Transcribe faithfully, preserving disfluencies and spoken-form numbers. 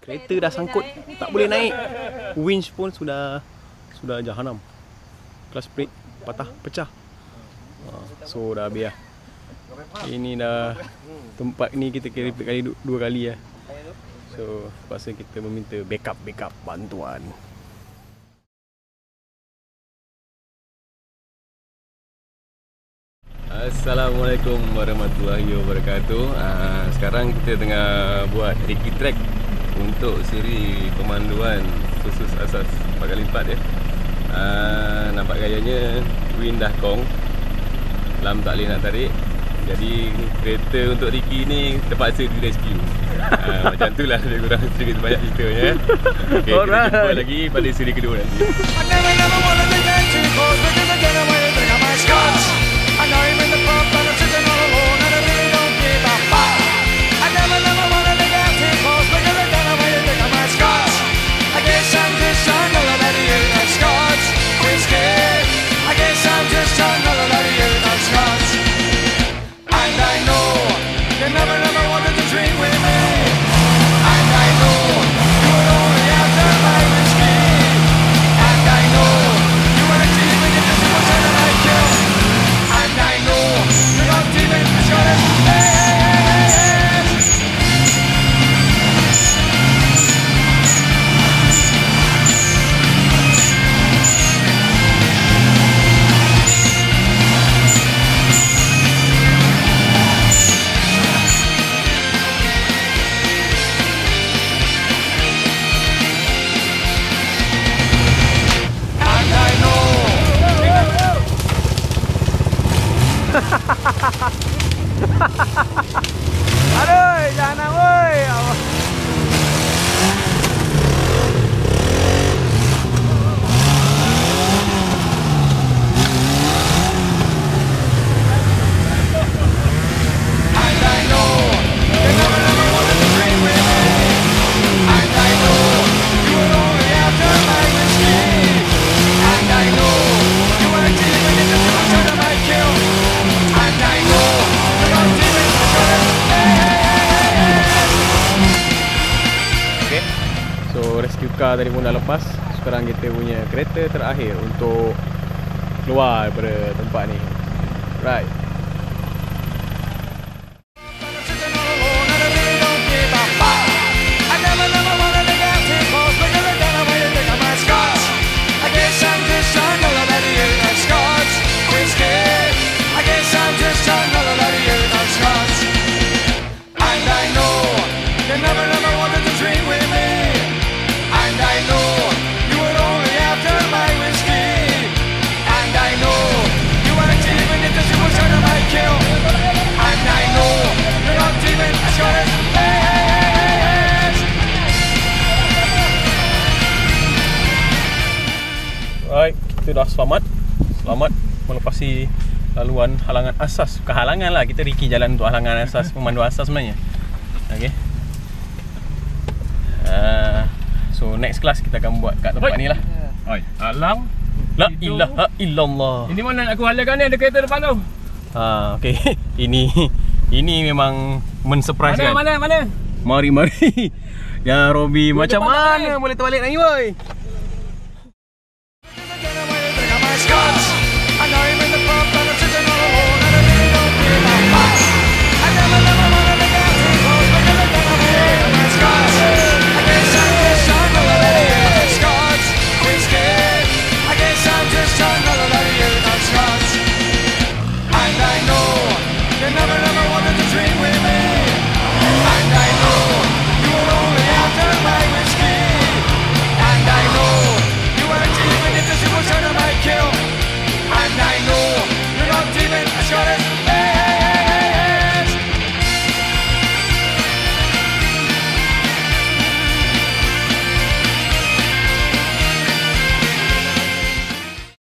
Kereta dah sangkut, tak boleh naik. Winch pun sudah sudah jahanam. Clutch brake patah, pecah. So dah habis lah. Ini dah tempat ni kita kira repeat kali dua kali lah. So terpaksa kita meminta backup backup bantuan. Assalamualaikum warahmatullahi wabarakatuh. uh, Sekarang kita tengah buat Ricky Track untuk siri pemanduan khusus asas empat kali empat ya. uh, Nampak gayanya Twin dah kong, Lam tak boleh nak tarik. Jadi kereta untuk Ricky ni terpaksa di rescue. uh, Macam tu lah lebih kurang sedikit banyak ceritanya. Okay, kita jumpa lagi pada siri kedua nanti. I know you're in the pub, but I'm sitting all alone, and I really don't give a fuck. I never, never wanted to get too close, because I don't know where you think of my scars. I guess I'm just trying to let you know scars. Whiskey, I guess I'm just trying to let you know scars. And I know you never, never wanted to drink with me. And I know you were only after my whiskey. And I know you were a team and you just were trying to kill. And I know you're not even sure to stay. Aduh, jangan woi. Rescue car tadi pun dah lepas. Sekarang kita punya kereta terakhir untuk keluar daripada tempat ni. Right. Alright, kita dah selamat Selamat melepasi laluan halangan asas. Bukan halangan lah, kita Ricky jalan untuk halangan asas, pemandu asas sebenarnya. Okay. uh, So next class kita akan buat kat tempat Oi. ni lah. Oi, alang La ilaha illallah. Ini mana nak aku halakan ni, ada kereta depan tu. Ha, okay. Ini Ini memang men-surprise kan. Mana, mana, mana? Mari, mari. Ya Robi, macam mana boleh terbalik lagi boy? Shut it!